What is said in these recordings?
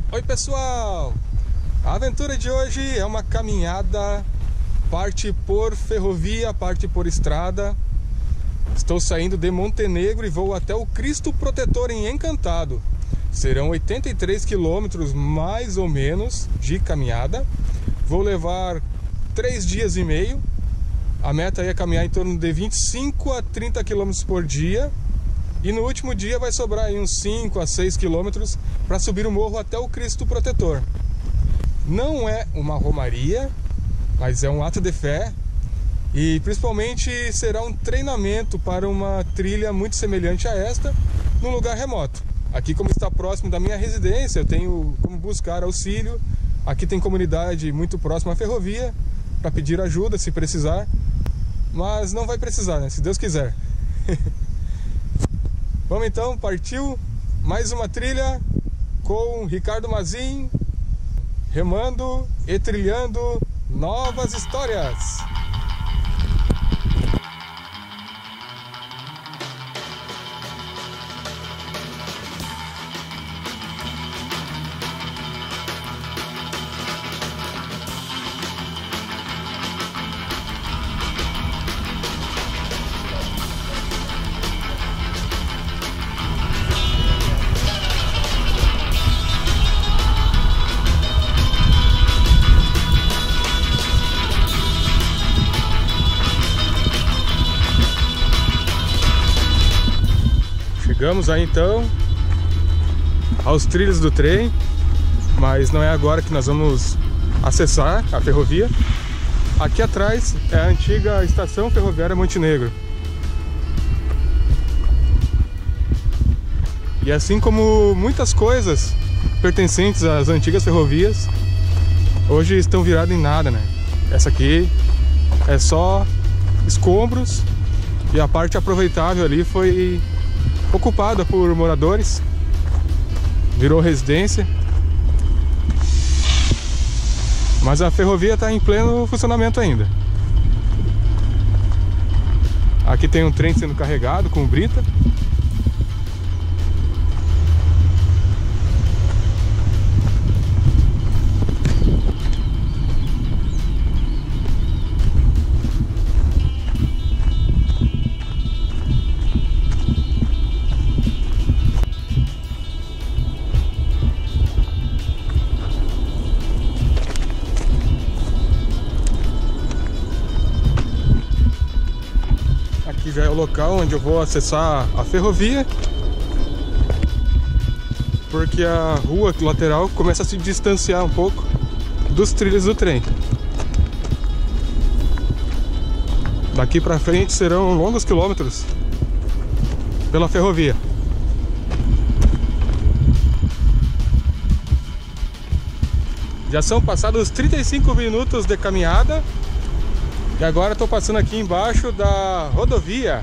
Oi pessoal, a aventura de hoje é uma caminhada, parte por ferrovia, parte por estrada. Estou saindo de Montenegro e vou até o Cristo Protetor em Encantado. Serão 83 quilômetros mais ou menos de caminhada. Vou levar 3 dias e meio. A meta é caminhar em torno de 25 a 30 quilômetros por dia. E no último dia vai sobrar aí uns 5 a 6 quilômetros para subir o morro até o Cristo Protetor. Não é uma romaria, mas é um ato de fé. E principalmente será um treinamento para uma trilha muito semelhante a esta, num lugar remoto. Aqui, como está próximo da minha residência, eu tenho como buscar auxílio. Aqui tem comunidade muito próxima à ferrovia para pedir ajuda se precisar. Mas não vai precisar, né? Se Deus quiser. Vamos então, partiu mais uma trilha com Ricardo Mazin, remando e trilhando novas histórias. Chegamos aí então aos trilhos do trem, mas não é agora que nós vamos acessar a ferrovia. Aqui atrás é a antiga estação ferroviária Montenegro. E assim como muitas coisas pertencentes às antigas ferrovias, hoje estão viradas em nada, né? Essa aqui é só escombros e a parte aproveitável ali foi ocupada por moradores, virou residência, mas a ferrovia está em pleno funcionamento ainda. Aqui tem um trem sendo carregado com brita. Aqui já é o local onde eu vou acessar a ferrovia, porque a rua lateral começa a se distanciar um pouco dos trilhos do trem. Daqui pra frente serão longos quilômetros pela ferrovia. Já são passados 35 minutos de caminhada. E agora estou passando aqui embaixo da rodovia.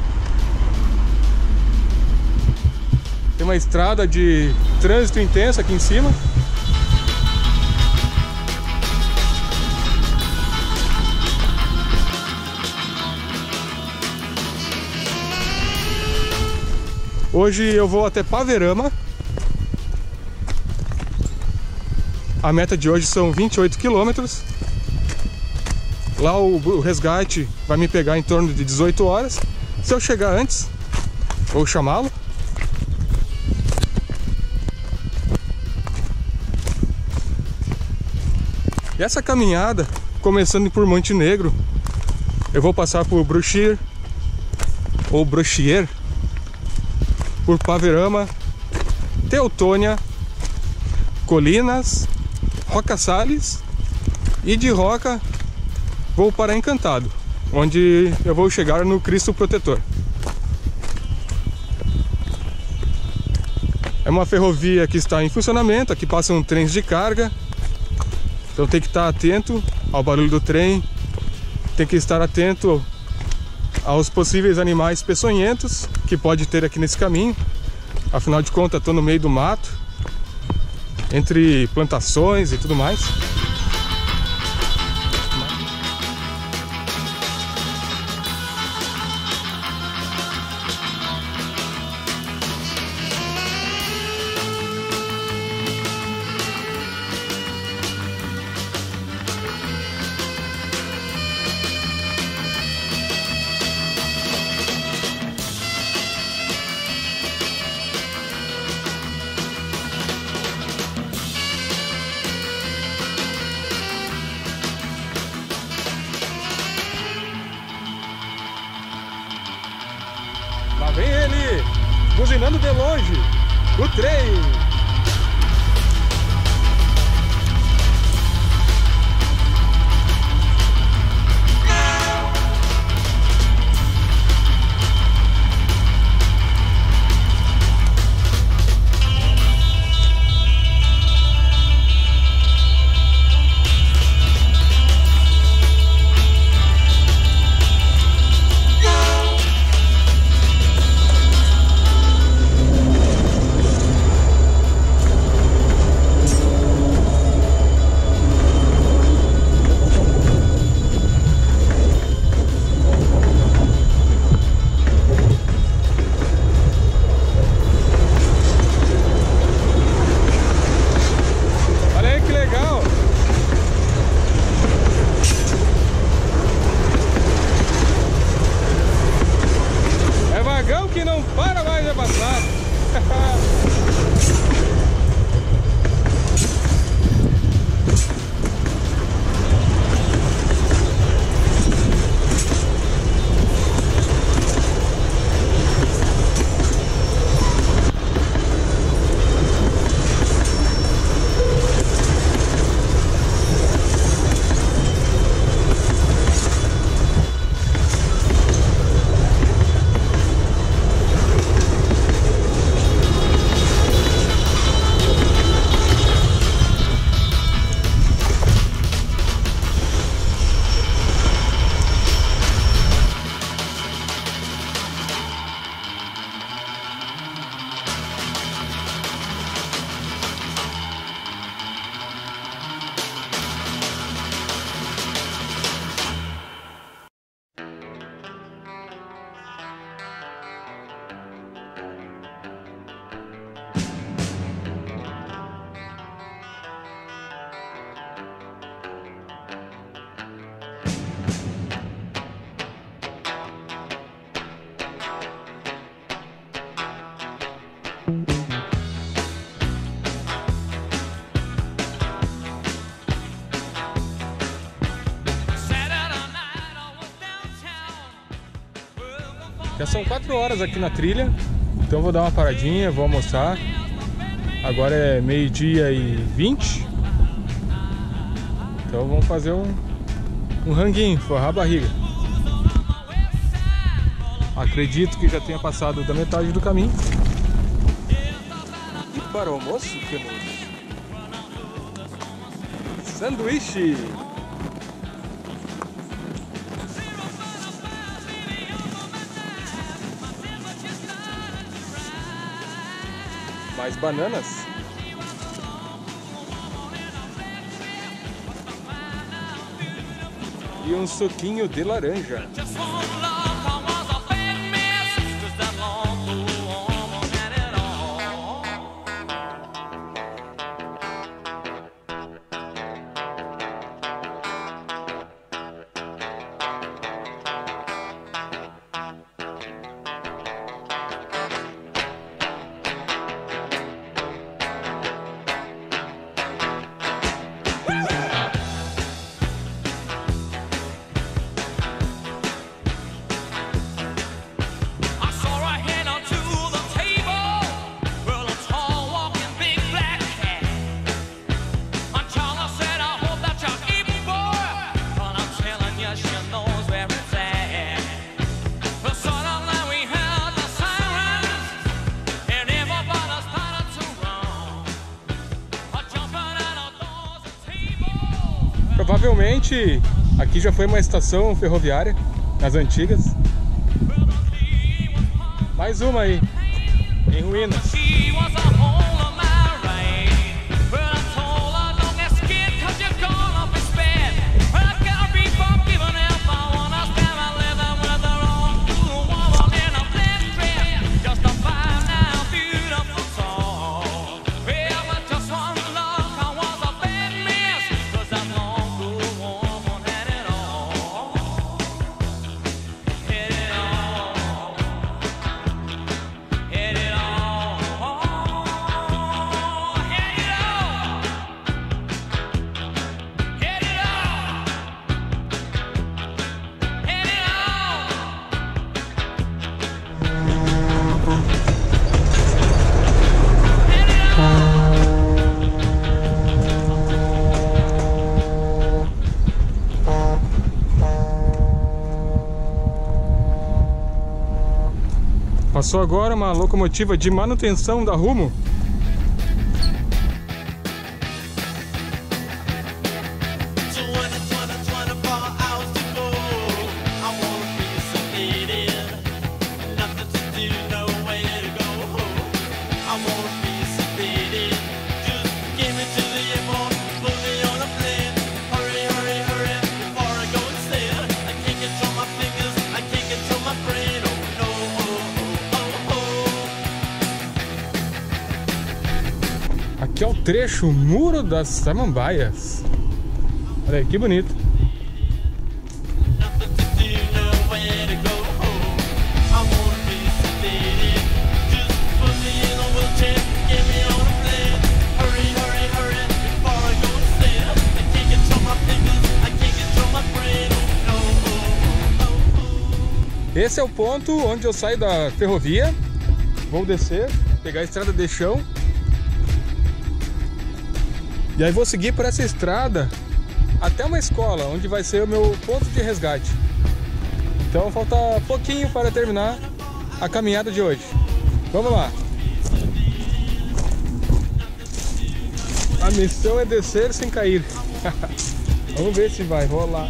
Tem uma estrada de trânsito intenso aqui em cima. Hoje eu vou até Paverama. A meta de hoje são 28 quilômetros. Lá o resgate vai me pegar em torno de 18 horas. Se eu chegar antes, vou chamá-lo. E essa caminhada, começando por Montenegro, eu vou passar por Bruxier, ou Bruxier, por Paverama, Teutônia, Colinas, Roca Salles, e de Roca vou para Encantado, onde eu vou chegar no Cristo Protetor. É uma ferrovia que está em funcionamento, aqui passam trens de carga, então tem que estar atento ao barulho do trem, tem que estar atento aos possíveis animais peçonhentos que pode ter aqui nesse caminho. Afinal de contas, estou no meio do mato, entre plantações e tudo mais. vem ele, buzinando de longe, o trem. Que não para mais de passar. Já são 4 horas aqui na trilha, então vou dar uma paradinha, vou almoçar. Agora é 12h20, então vamos fazer um ranguinho, forrar a barriga. Acredito que já tenha passado da metade do caminho. E para o almoço temos sanduíche. Mais bananas. E um suquinho de laranja. Provavelmente aqui já foi uma estação ferroviária, nas antigas. Mais uma aí, em ruínas. Passou agora uma locomotiva de manutenção da Rumo. Aqui é o trecho Muro das Samambaias. Olha aí, que bonito. Esse é o ponto onde eu saio da ferrovia. Vou descer, pegar a estrada de chão. E aí vou seguir por essa estrada até uma escola, onde vai ser o meu ponto de resgate. Então falta pouquinho para terminar a caminhada de hoje. Vamos lá! A missão é descer sem cair. Vamos ver se vai rolar.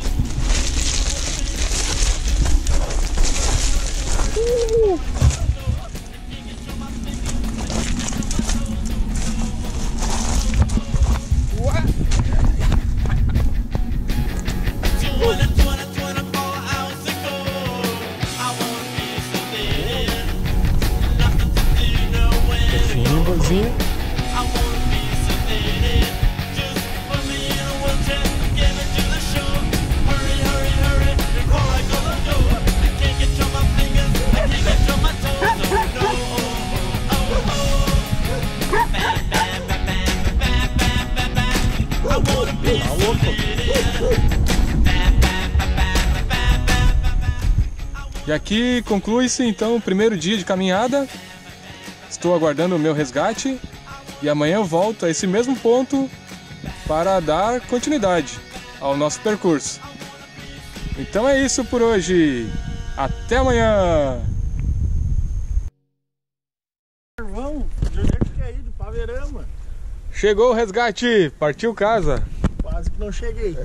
E aqui conclui-se então o primeiro dia de caminhada. Estou aguardando o meu resgate e amanhã eu volto a esse mesmo ponto para dar continuidade ao nosso percurso. Então é isso por hoje. Até amanhã! Irmão, de onde é que quer ir? Do Paverama. Chegou o resgate, partiu casa. Quase que não cheguei.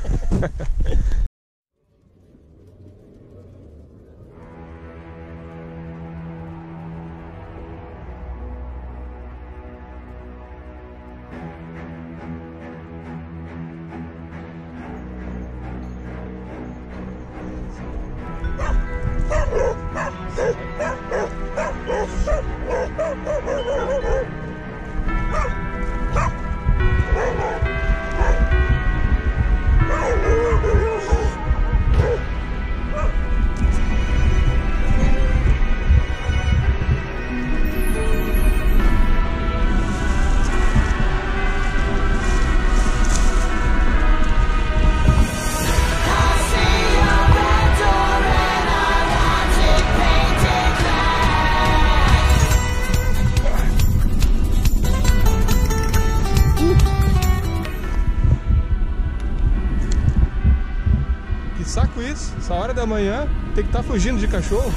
Que saco isso, essa hora da manhã tem que estar fugindo de cachorro.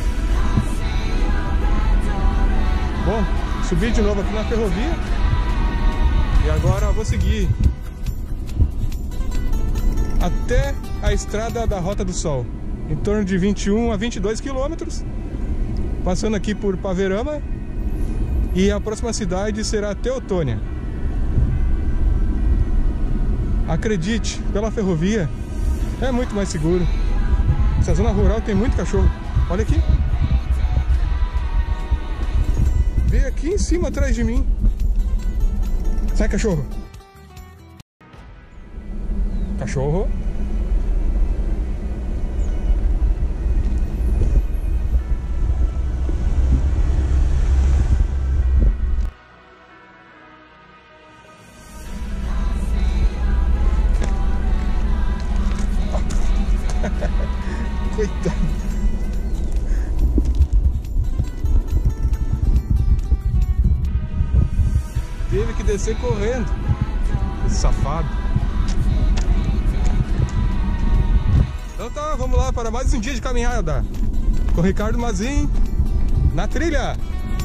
Bom, subi de novo aqui na ferrovia e agora vou seguir até a estrada da Rota do Sol, em torno de 21 a 22 quilômetros, passando aqui por Paverama, e a próxima cidade será Teotônia. Acredite, pela ferrovia é muito mais seguro. Essa zona rural tem muito cachorro. Olha aqui. Veio aqui em cima atrás de mim. Sai, cachorro. Cachorro. Coitado. Teve que descer correndo. Esse safado. Então tá, vamos lá para mais um dia de caminhada com Ricardo Mazin Na trilha!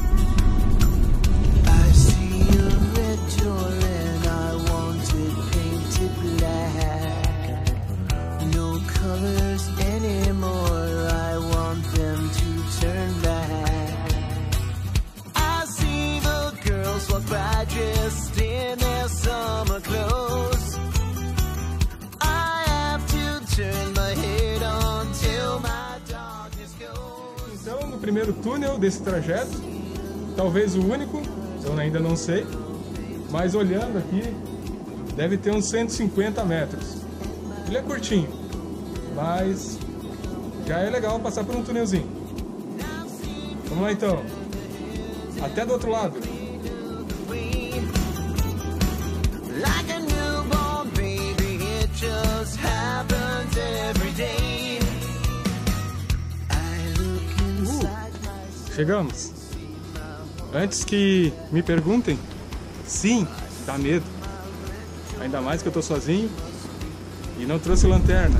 Então, no primeiro túnel desse trajeto, talvez o único, eu ainda não sei, mas olhando aqui, deve ter uns 150 metros. Ele é curtinho, mas já é legal passar por um túnelzinho. Vamos lá então, até do outro lado. Chegamos. Antes que me perguntem, sim, dá medo. Ainda mais que eu tô sozinho e não trouxe lanterna.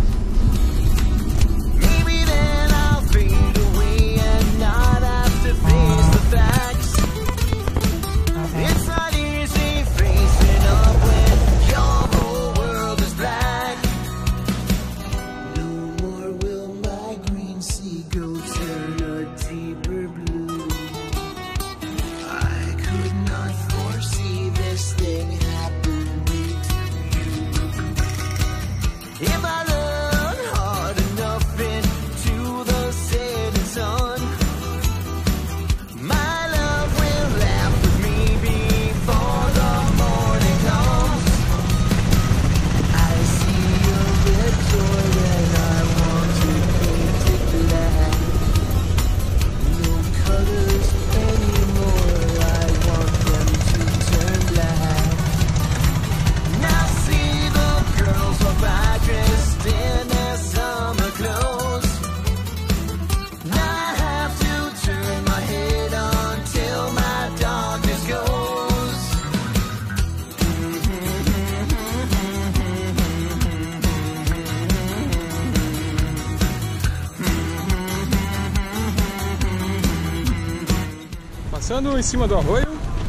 Passando em cima do arroio,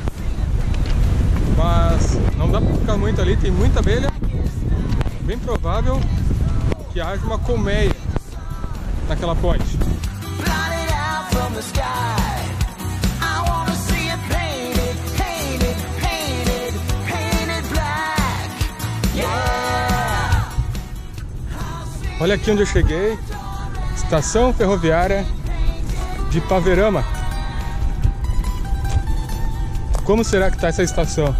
mas não dá para ficar muito ali, tem muita abelha. Bem provável que haja uma colmeia naquela ponte. Olha aqui onde eu cheguei, estação ferroviária de Paverama. Como será que está essa estação?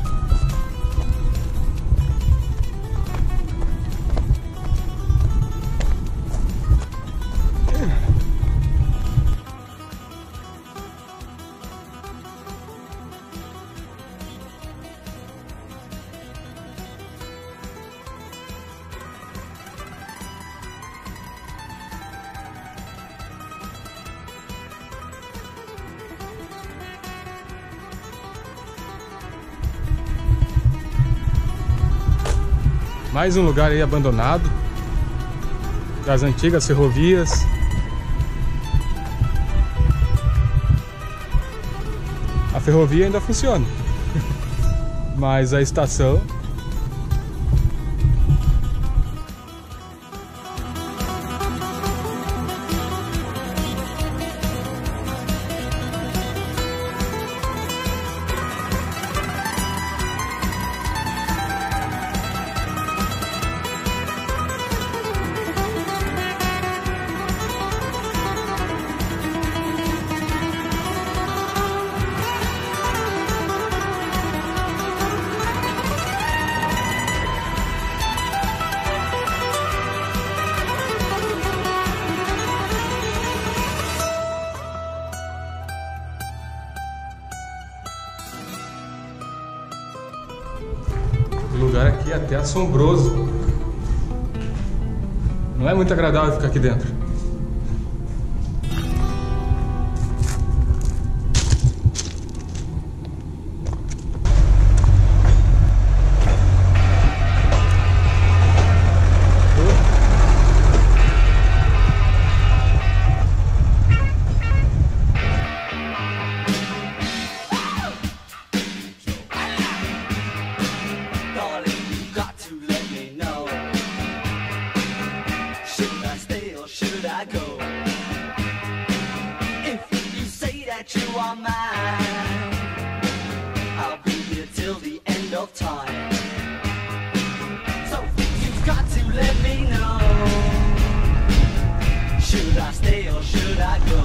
Mais um lugar aí abandonado das antigas ferrovias. A ferrovia ainda funciona, mas a estação O lugar aqui é até assombroso. Não é muito agradável ficar aqui dentro. time. I'll be here till the end of time. So you've got to let me know. Should I stay or should I go?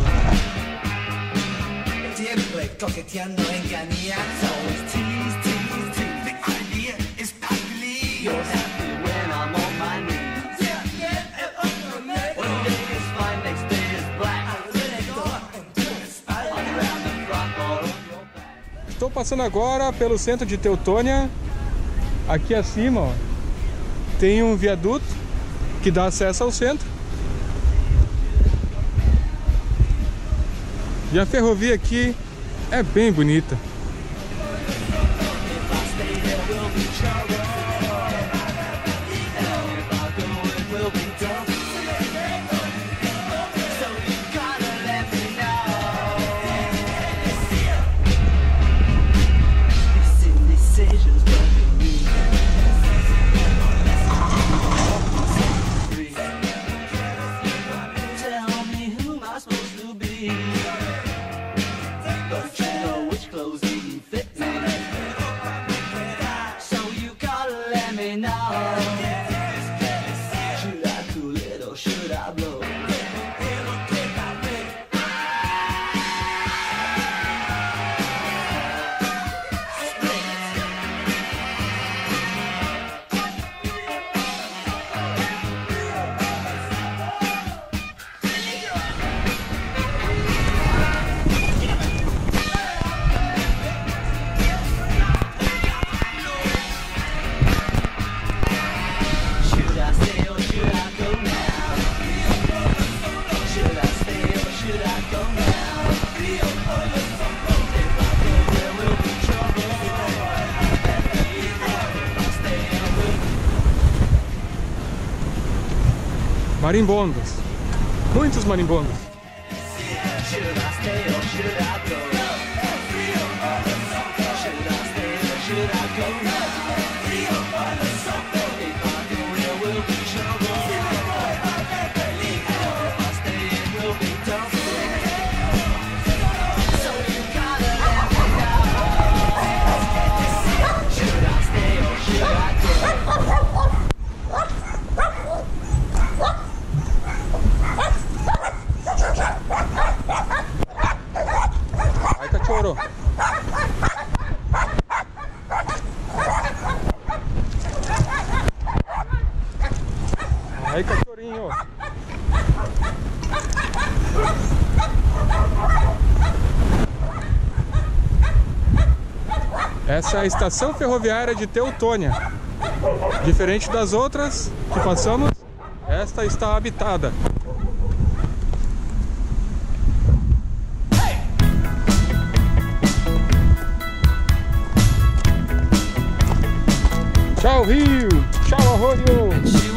Siempre coqueteando engañando. Always tease, tease, tease. The idea is not believe. You're happy when I'm on my knees. One day is fine, next day is black. Around the front or on your back. Estou passando agora pelo centro de Teutônia. Aqui acima, ó, tem um viaduto que dá acesso ao centro. E a ferrovia aqui é bem bonita. Marimbondos, muitos marimbondos. Aí, cachorrinho. Essa é a estação ferroviária de Teutônia. Diferente das outras que passamos, esta está habitada. Tchau, rio! Tchau, arroio!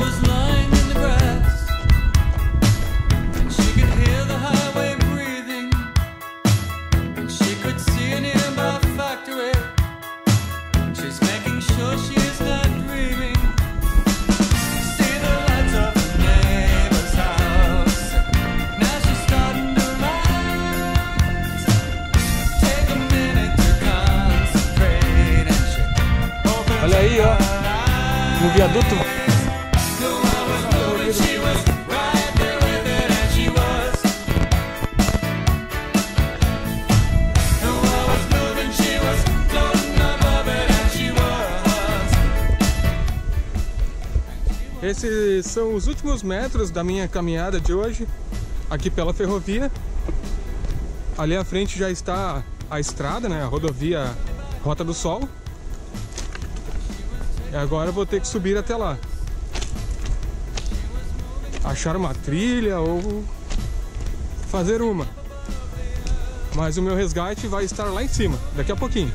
Olha aí, ó, no viaduto. Esses são os últimos metros da minha caminhada de hoje, aqui pela ferrovia. Ali à frente já está a estrada, né, a rodovia Rota do Sol. E agora eu vou ter que subir até lá. Achar uma trilha ou fazer uma. Mas o meu resgate vai estar lá em cima, daqui a pouquinho.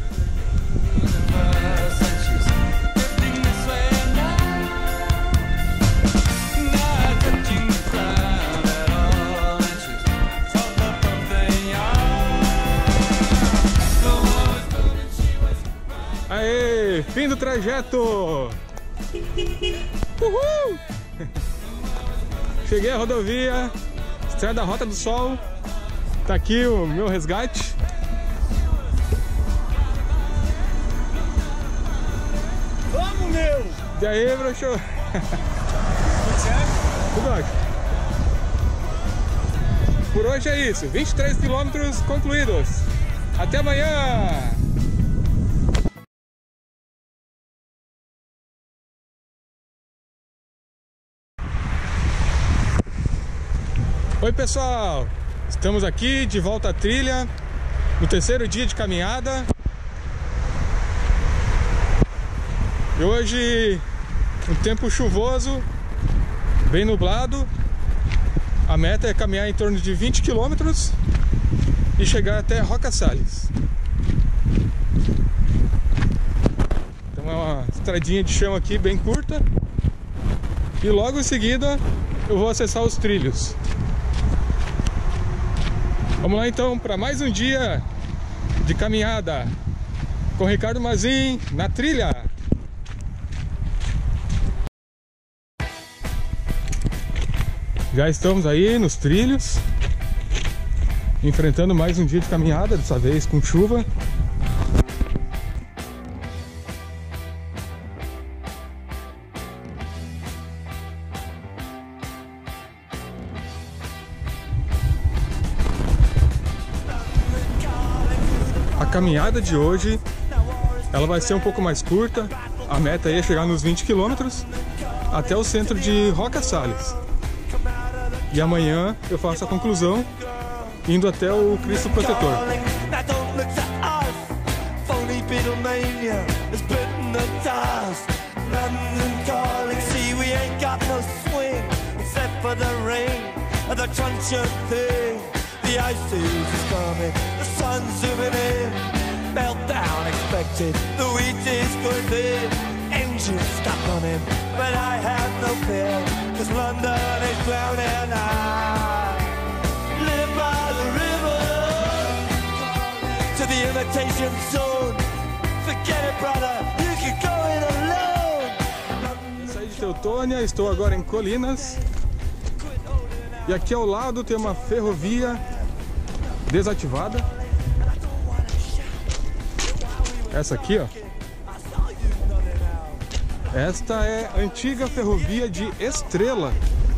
Aê, fim do trajeto! Uhul! Cheguei à rodovia, estrada Rota do Sol. Tá aqui o meu resgate. E aí, broxô? Tudo certo? Tudo ótimo. Por hoje é isso. 23 quilômetros concluídos. Até amanhã! Oi pessoal, estamos aqui de volta à trilha, no terceiro dia de caminhada. E hoje um tempo chuvoso, bem nublado. A meta é caminhar em torno de 20 quilômetros e chegar até Roca Salles. Então é uma estradinha de chão aqui bem curta. E logo em seguida eu vou acessar os trilhos. Vamos lá então para mais um dia de caminhada com Ricardo Mazin na trilha. Já estamos aí nos trilhos, enfrentando mais um dia de caminhada, dessa vez com chuva. A caminhada de hoje, ela vai ser um pouco mais curta. A meta aí é chegar nos 20 quilômetros até o centro de Roca Salles. E amanhã eu faço a conclusão indo até o Cristo Protetor. Engine stuck on him, but I have no fear, 'cause London is drowning. I live by the river to the imitation zone. Forget it, brother, you can go it alone. Saí de Teutônia, estou agora em Colinas. E aqui ao lado tem uma ferrovia desativada. Essa aqui, ó. Esta é a antiga ferrovia de Estrela.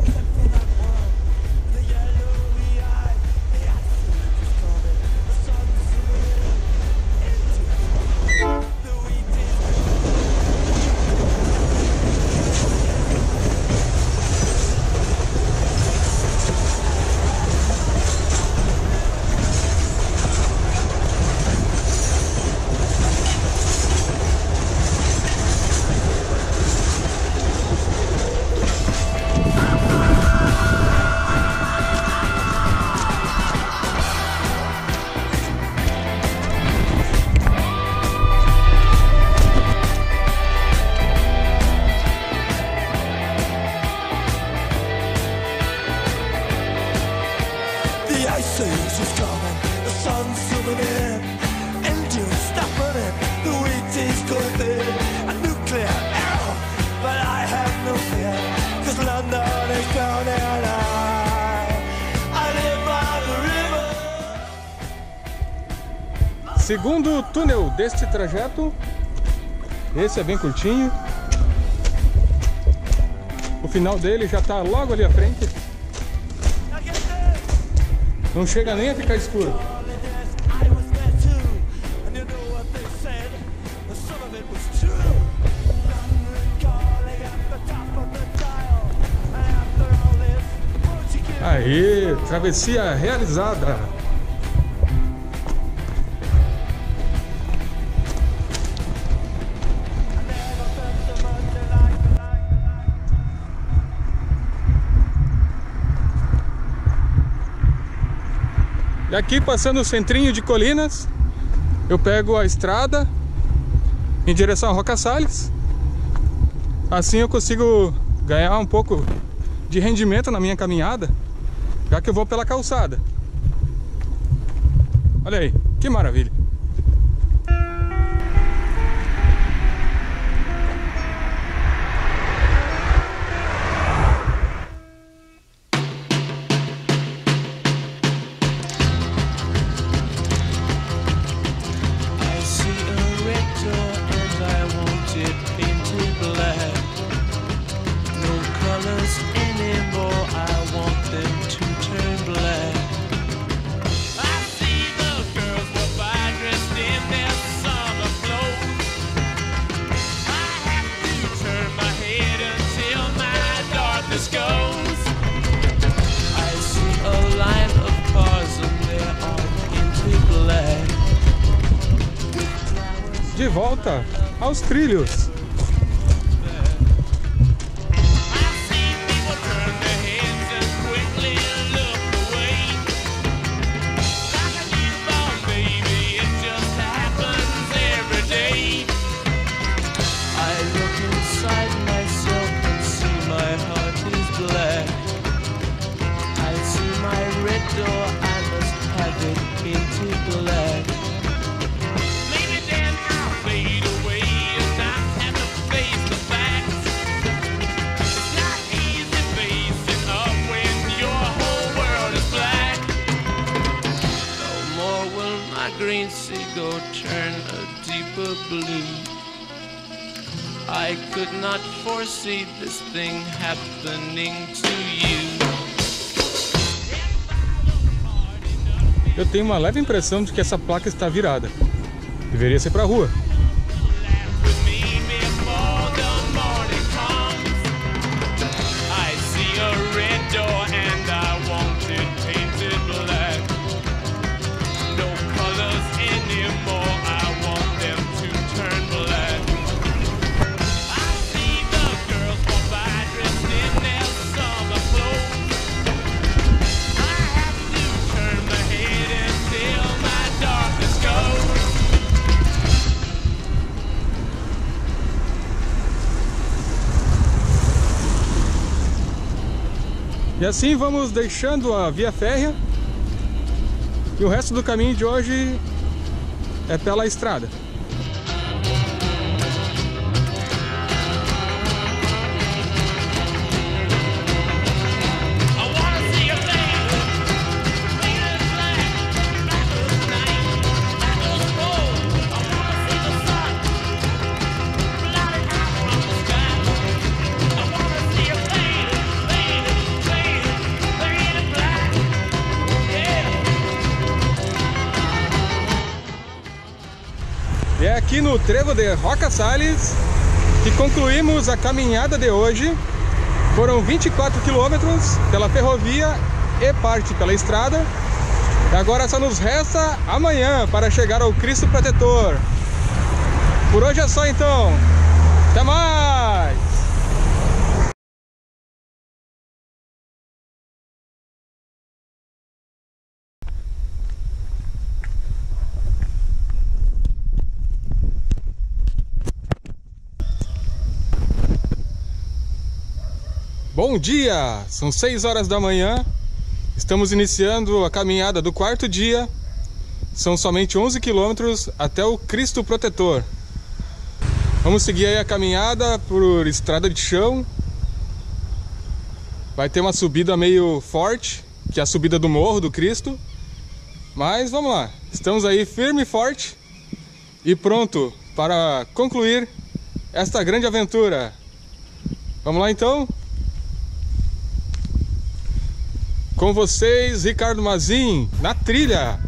Segundo túnel deste trajeto, esse é bem curtinho. O final dele já está logo ali à frente. Não chega nem a ficar escuro. Aí, travessia realizada. E aqui, passando o centrinho de Colinas, eu pego a estrada em direção a Roca Salles. Assim eu consigo ganhar um pouco de rendimento na minha caminhada, já que eu vou pela calçada. Olha aí, que maravilha! I see a red door and I want it painted black. de volta aos trilhos. Green seagull turn a deeper blue. I could not foresee this thing happening to you. Eu tenho uma leve impressão de que essa placa está virada. Deveria ser para a rua. E assim vamos deixando a via férrea e o resto do caminho de hoje é pela estrada. E é aqui no trevo de Roca Salles que concluímos a caminhada de hoje. Foram 24 quilômetros pela ferrovia e parte pela estrada. E agora só nos resta amanhã para chegar ao Cristo Protetor. Por hoje é só então. Até mais! Bom dia! São 6 horas da manhã. Estamos iniciando a caminhada do quarto dia. São somente 11 quilômetros até o Cristo Protetor. Vamos seguir aí a caminhada por estrada de chão. Vai ter uma subida meio forte, que é a subida do Morro do Cristo. Mas vamos lá. Estamos aí firme e forte e pronto para concluir esta grande aventura. Vamos lá então? Com vocês, Ricardo Mazin, na trilha!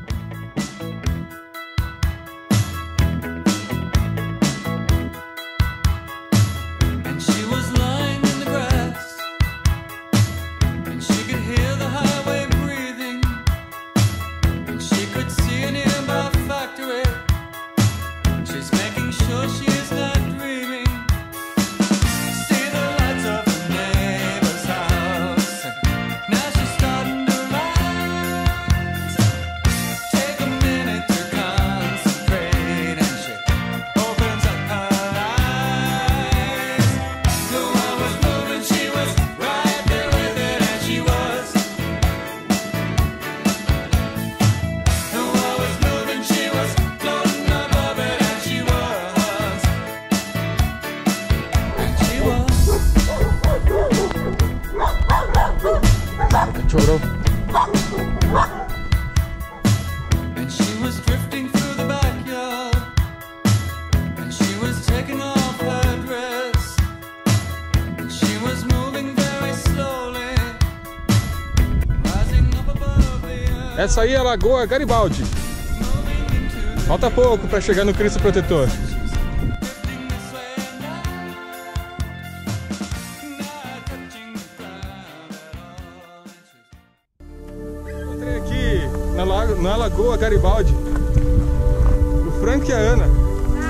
Chorou. And she was drifting through the backyard, and she was taking off her dress, and she was moving very slowly, rising up above the earth. Essa aí é a Lagoa Garibaldi. Falta pouco para chegar no Cristo Protetor. Na Lagoa Garibaldi, o Frank e a Ana.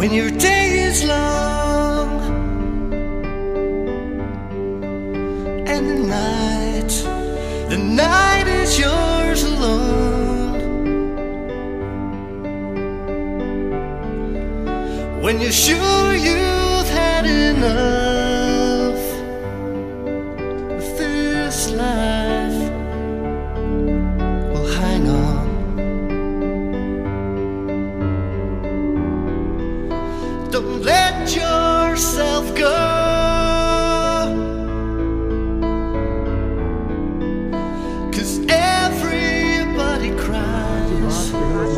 when your day is long and the night is yours alone. When you're sure you've had enough of this life, well, hang on. Don't let yourself go, 'cause everybody cries,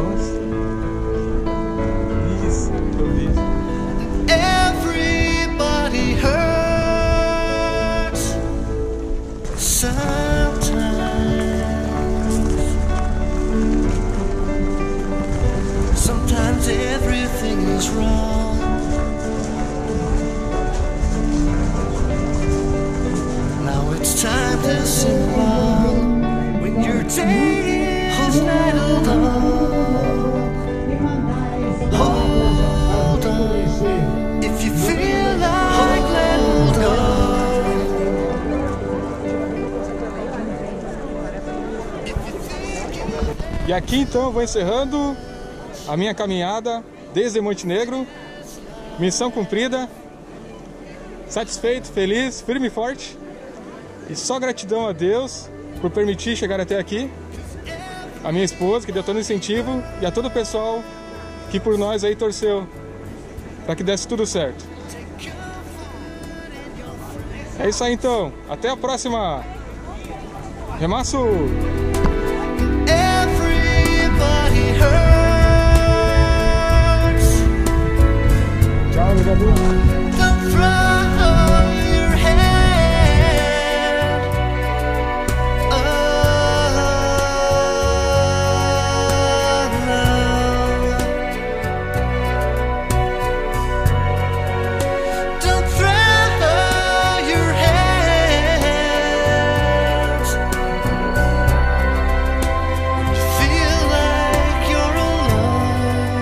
everybody hurts sometimes everything is wrong. Now it's time to sing along when your day is rattled on. Hold on, if you feel like letting go. E aqui então eu vou encerrando a minha caminhada desde Montenegro. Missão cumprida. Satisfeito, feliz, firme e forte. E só gratidão a Deus por permitir chegar até aqui. A minha esposa, que deu todo o incentivo, e a todo o pessoal que por nós aí torceu para que desse tudo certo. É isso aí então. Até a próxima. Remaço! Everybody hurts. Tchau, jogador. Don't throw your head up. Don't throw your hands when you feel like you're alone.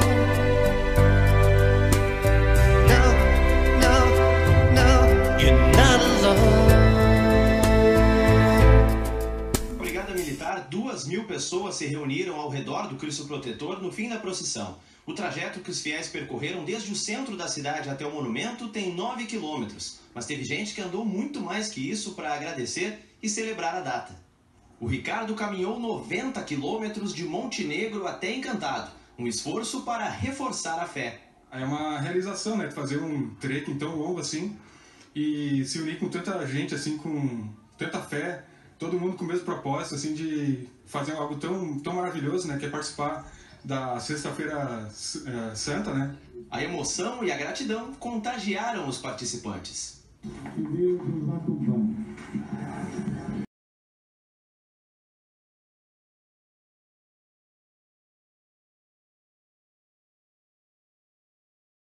No, no, no, you're not alone. Brigada Militar, 2.000 pessoas se reuniram ao redor do Cristo Protetor no fim da procissão. O trajeto que os fiéis percorreram desde o centro da cidade até o monumento tem 9 quilômetros, mas teve gente que andou muito mais que isso para agradecer e celebrar a data. O Ricardo caminhou 90 quilômetros de Montenegro até Encantado, um esforço para reforçar a fé. É uma realização, né? Fazer um trekking tão longo assim e se unir com tanta gente, assim, com tanta fé, todo mundo com o mesmo propósito, assim, de fazer algo tão maravilhoso, né? Que é participar da Sexta-feira Santa, né? A emoção e a gratidão contagiaram os participantes. Que Deus nos acompanhe.